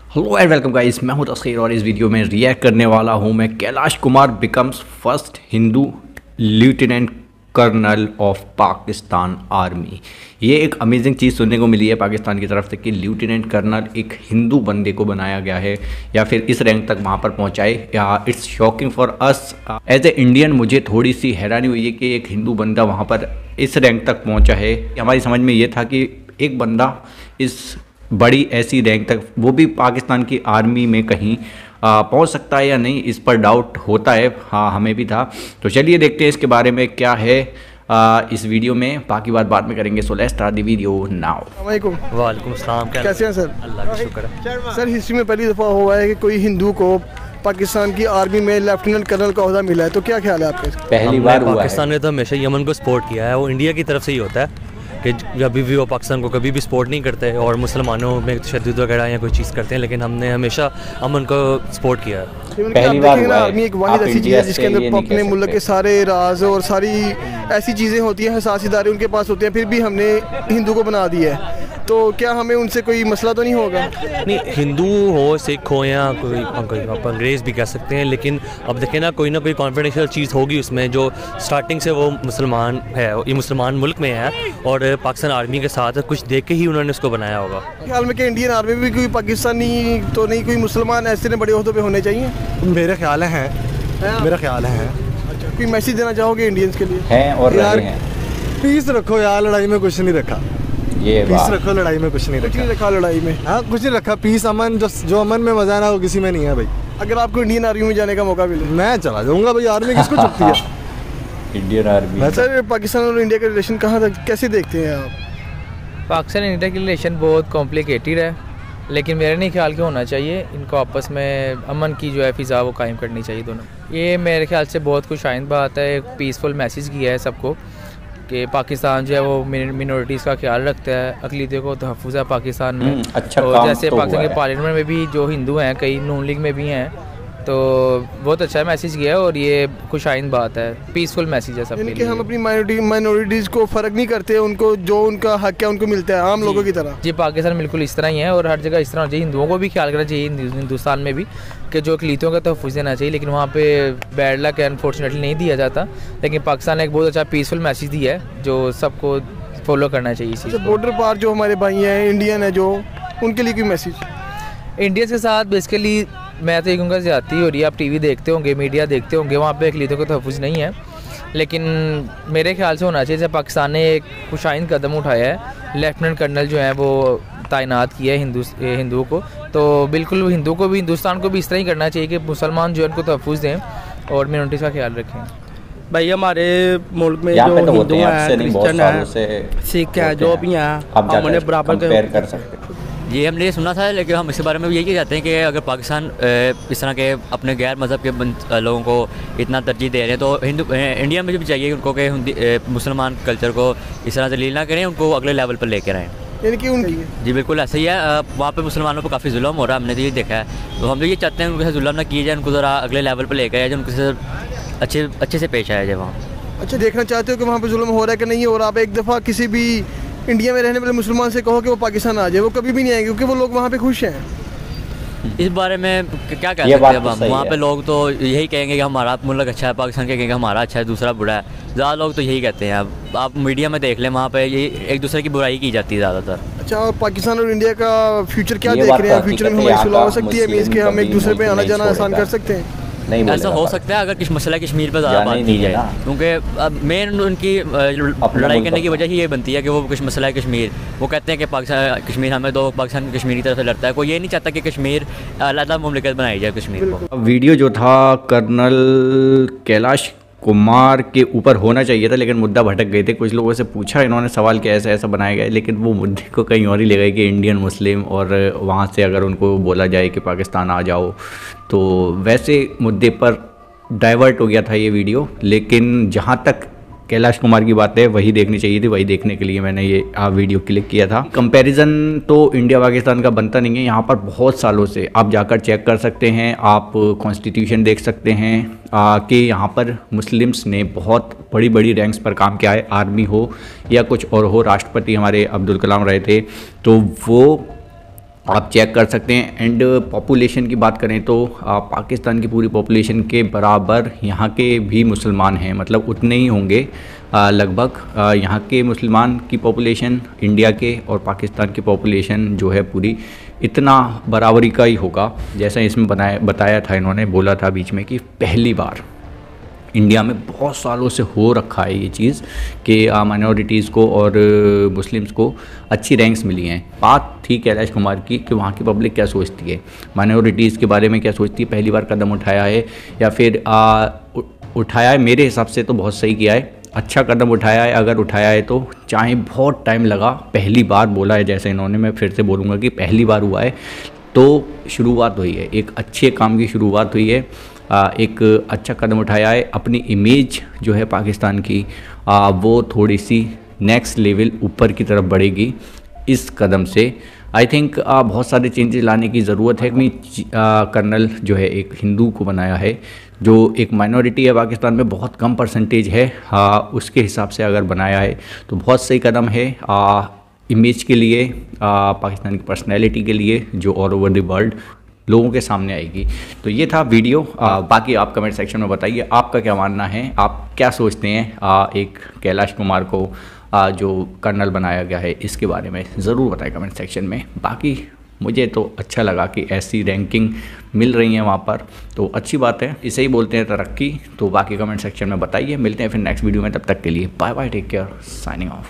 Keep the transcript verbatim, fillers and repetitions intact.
Hello and welcome guys, मैं हूं तस्खीर और इस वीडियो में रिएक्ट करने वाला हूं मैं Kailash Kumar becomes first Hindu lieutenant colonel of Pakistan army. ये एक अमेजिंग चीज़ सुनने को मिली है पाकिस्तान की तरफ से कि लेफ्टिनेंट कर्नल एक हिंदू बंदे को बनाया गया है या फिर इस रैंक तक वहाँ पर पहुँचाए। Yeah it's shocking for us as a Indian. मुझे थोड़ी सी हैरानी हुई है कि एक हिंदू बंदा वहाँ पर इस रैंक तक पहुँचा है। हमारी समझ में ये था कि एक बंदा इस बड़ी ऐसी रैंक तक, वो भी पाकिस्तान की आर्मी में कहीं पहुंच सकता है या नहीं, इस पर डाउट होता है। हाँ, हमें भी था। तो चलिए देखते हैं इसके बारे में क्या है आ, इस वीडियो में। बाकी बात बाद में करेंगे। So let's start the video now. वालेकुम सलाम। कैसे हैं सर? अल्लाह का शुक्र है। सर, हिस्ट्री में पहली दफ़ा हुआ है कि कोई हिंदू को पाकिस्तान की आर्मी में लेफ्टिनेंट कर्नल का ओहदा मिला है, तो क्या ख्याल है आपका? पहली बार हुआ है। पाकिस्तान ने तो हमेशा यमन को सपोर्ट किया है, वो इंडिया की तरफ से ही होता है कि कभी भी वो पाकिस्तान को कभी भी सपोर्ट नहीं करते और मुसलमानों में तशद्दुद वगैरह या कोई चीज़ करते हैं, लेकिन हमने हमेशा अमन को सपोर्ट किया है। पहली बार हुआ है। आर्मी एक वाहिद ऐसी चीज़ है जिसके अंदर अपने मुल्क के सारे राज और सारी ऐसी चीज़ें होती हैं, हसास इदारे उनके पास होते हैं, फिर भी हमने हिंदू को बना दिया है। तो क्या हमें उनसे कोई मसला तो नहीं होगा? नहीं, हिंदू हो, सिख हो या कोई आप अंग्रेज़ भी कह सकते हैं, लेकिन अब देखें ना, कोई ना कोई कॉन्फिडेंशियल चीज़ होगी उसमें जो स्टार्टिंग से वो मुसलमान है, ये मुसलमान मुल्क में है और पाकिस्तान आर्मी के साथ कुछ देख के ही उन्होंने उसको बनाया होगा। ख्याल में कि इंडियन आर्मी में भी कोई पाकिस्तानी तो नहीं, कोई मुसलमान ऐसे ने बड़े ओहदों पे होने चाहिए? मेरे ख्याल है, मेरा ख्याल है। अच्छा, कोई मैसेज देना चाहोगे इंडियंस के लिए? हैं और यार रहे हैं। पीस रखो यार, लड़ाई में कुछ नहीं रखा। ये पीस रखो, लड़ाई में कुछ नहीं कुछ नहीं रखा। रखा लड़ाई में। हाँ, कुछ नहीं रखा। पीस, अमन, जो जो अमन में मजा है ना, वो किसी में नहीं है भाई। अगर आपको इंडियन आर्मी में जाने का मौका मिले? मैं चला जाऊंगा भाई। आर्मी किसको चुपती है? Indian army. सर, पाकिस्तान और इंडिया का रिलेशन कहाँ तक, कैसे देखते हैं आप? पाकिस्तान और इंडिया की रिलेशन बहुत कॉम्प्लिकेटेड है, लेकिन मेरे नहीं ख्याल के होना चाहिए। इनको आपस में अमन की जो है फ़िज़ा वो कायम करनी चाहिए दोनों। ये मेरे ख्याल से बहुत खुश आइंद बात है, एक पीसफुल मैसेज किया है सबको कि पाकिस्तान जो है वो मिनॉरिटीज़ का ख्याल रखता है, अक़लीदे को तहफ़्फ़ुज़ है पाकिस्तान में। अच्छा, और काम जैसे तो पाकिस्तान हुआ के है। पार्लियामेंट में भी जो हिंदू हैं, कई नून लीग में भी हैं, तो बहुत अच्छा मैसेज किया है और ये खुश आइंद बात है, पीसफुल मैसेज है सबके लिए। हम अपनी माइनॉरिटी माइनॉरिटीज़ को फ़र्क नहीं करते, उनको जो उनका हक है उनको मिलता है आम लोगों की तरह। जी, पाकिस्तान बिल्कुल इस तरह ही है और हर जगह इस तरह होना चाहिए। हिंदुओं को भी ख्याल करना चाहिए हिंदुस्तान में भी कि जो अक़लीतों का तहफ़्फ़ुज़ देना चाहिए, लेकिन वहाँ पे बैड लक अनफॉर्चुनेटली नहीं दिया जाता। लेकिन पाकिस्तान ने एक बहुत अच्छा पीसफुल मैसेज दिया है जो सबको फॉलो करना चाहिए इसी। बॉर्डर पार जो हमारे भाई हैं इंडियन है, जो उनके लिए कोई मैसेज? इंडियंस के साथ बेसिकली मैं तो ये कहूँगा ज़्यादती हो रही है। आप टीवी देखते होंगे, मीडिया देखते होंगे, वहाँ पे अक़लीतों का तहफ़्फ़ुज़ नहीं है, लेकिन मेरे ख्याल से होना चाहिए। जैसे पाकिस्तान ने एक खुशाइंद कदम उठाया है, लेफ्टिनेंट कर्नल जो है वो तैनात किया है हिंदू हिंदुओं को, तो बिल्कुल हिंदू को भी, हिंदुस्तान को भी इस तरह ही करना चाहिए कि मुसलमान जो है उनको तहफ़्फ़ुज़ दें और मिनॉरिटीज़ का ख्याल रखें। भाई हमारे मुल्क में यहाँ जो पे तो हिंदू हैं, क्रिश्चियन हैं, सिख हैं, जो भी हैं, हमने बराबर कंपेयर कर सकते हैं। ये हमने ये सुना था, लेकिन हम इसके बारे में भी यही चाहते हैं कि अगर पाकिस्तान इस तरह के अपने गैर मज़हब के लोगों को इतना तरजीह दे रहे हैं, तो हिंदू इंडिया में भी चाहिए उनको कि मुसलमान कल्चर को इस तरह से लील ना करें, उनको अगले लेवल पर लेकर आएँ। यानी कि उनकी जी बिल्कुल ऐसा ही है। वहाँ पे मुसलमानों पर काफ़ी जुल्म हो रहा है, हमने तो ये देखा है। तो हम तो ये चाहते हैं उनके साथ जुल्म ना किया जाए, उनको ज़रा अगले लेवल पर लेकर आया जाए, उनके साथ अच्छे अच्छे से पेश आया जाए वहाँ। अच्छा, देखना चाहते हो कि वहाँ पे जुल्म हो रहा है कि नहीं हो रहा? आप एक दफ़ा किसी भी इंडिया में रहने वाले मुसलमान से कहो कि वो पाकिस्तान आ जाए, वो कभी भी नहीं आएंगे क्योंकि वो लोग वहाँ पे खुश हैं। इस बारे में क्या कह सकते हैं अब हम? वहाँ पे लोग तो यही कहेंगे कि हमारा मुल्क अच्छा है, पाकिस्तान के कहेंगे हमारा अच्छा है, दूसरा बुरा है। ज़्यादा लोग तो यही कहते हैं। अब आप मीडिया में देख लें, वहाँ पे ये एक दूसरे की बुराई की जाती है ज़्यादातर। अच्छा, और पाकिस्तान और इंडिया का फ्यूचर क्या देख रहे हैं? फ्यूचर में हमारी सुलह हो सकती है, मीन्स कि हम एक दूसरे पे आना जाना आसान कर सकते हैं? नहीं, ऐसा हो सकता है अगर किस मसला कश्मीर पर ज़्यादा बात की जाए, क्योंकि अब मेन उनकी लड़ाई करने की वजह ही ये बनती है कि वो कुछ मसला है कश्मीर, वो कहते हैं कि पाकिस्तान कश्मीर हमें दो, पाकिस्तान कश्मीर की तरफ से लड़ता है। कोई ये नहीं चाहता कि कश्मीर अलग मुमलिकत बनाई जाए कश्मीर को। वीडियो जो था कर्नल कैलाश कुमार के ऊपर होना चाहिए था, लेकिन मुद्दा भटक गए थे। कुछ लोगों से पूछा इन्होंने सवाल कि ऐसा ऐसा बनाया गया, लेकिन वो मुद्दे को कहीं और ही ले गए कि इंडियन मुस्लिम, और वहाँ से अगर उनको बोला जाए कि पाकिस्तान आ जाओ, तो वैसे मुद्दे पर डाइवर्ट हो गया था ये वीडियो। लेकिन जहाँ तक कैलाश कुमार की बात है वही देखनी चाहिए थी, वही देखने के लिए मैंने ये आ वीडियो क्लिक किया था। कंपैरिजन तो इंडिया पाकिस्तान का बनता नहीं है। यहाँ पर बहुत सालों से आप जाकर चेक कर सकते हैं, आप कॉन्स्टिट्यूशन देख सकते हैं कि यहाँ पर मुस्लिम्स ने बहुत बड़ी बड़ी रैंक्स पर काम किया है, आर्मी हो या कुछ और हो। राष्ट्रपति हमारे अब्दुल कलाम रहे थे, तो वो आप चेक कर सकते हैं। एंड पॉपुलेशन की बात करें तो आ, पाकिस्तान की पूरी पॉपुलेशन के बराबर यहाँ के भी मुसलमान हैं, मतलब उतने ही होंगे लगभग। यहाँ के मुसलमान की पॉपुलेशन इंडिया के और पाकिस्तान की पॉपुलेशन जो है पूरी इतना बराबरी का ही होगा। जैसा इसमें बनाया बताया था, इन्होंने बोला था बीच में कि पहली बार इंडिया में बहुत सालों से हो रखा है ये चीज़ कि माइनॉरिटीज़ को और मुस्लिम्स को अच्छी रैंक्स मिली हैं। बात थी कैलाश कुमार की कि वहाँ की पब्लिक क्या सोचती है, माइनॉरिटीज़ के बारे में क्या सोचती है, पहली बार कदम उठाया है या फिर आ, उ, उठाया है। मेरे हिसाब से तो बहुत सही किया है, अच्छा कदम उठाया है। अगर उठाया है तो चाहे बहुत टाइम लगा, पहली बार बोला है जैसे इन्होंने, मैं फिर से बोलूँगा कि पहली बार हुआ है तो शुरुआत हुई है, एक अच्छे काम की शुरुआत हुई है। एक अच्छा कदम उठाया है। अपनी इमेज जो है पाकिस्तान की आ, वो थोड़ी सी नेक्स्ट लेवल ऊपर की तरफ बढ़ेगी इस कदम से। आई थिंक बहुत सारे चेंजेस लाने की ज़रूरत है। कर्नल जो है एक हिंदू को बनाया है, जो एक माइनॉरिटी है पाकिस्तान में, बहुत कम परसेंटेज है, आ, उसके हिसाब से अगर बनाया है तो बहुत सही कदम है आ, इमेज के लिए, आ, पाकिस्तान की पर्सनैलिटी के लिए जो ऑल ओवर द वर्ल्ड लोगों के सामने आएगी। तो ये था वीडियो। आ, बाकी आप कमेंट सेक्शन में बताइए आपका क्या मानना है, आप क्या सोचते हैं आ, एक कैलाश कुमार को आ, जो कर्नल बनाया गया है इसके बारे में ज़रूर बताएं कमेंट सेक्शन में। बाकी मुझे तो अच्छा लगा कि ऐसी रैंकिंग मिल रही है वहाँ पर, तो अच्छी बात है, इसे ही बोलते हैं तरक्की। तो बाकी कमेंट सेक्शन में बताइए। मिलते हैं फिर नेक्स्ट वीडियो में, तब तक के लिए bye bye, take care, signing of.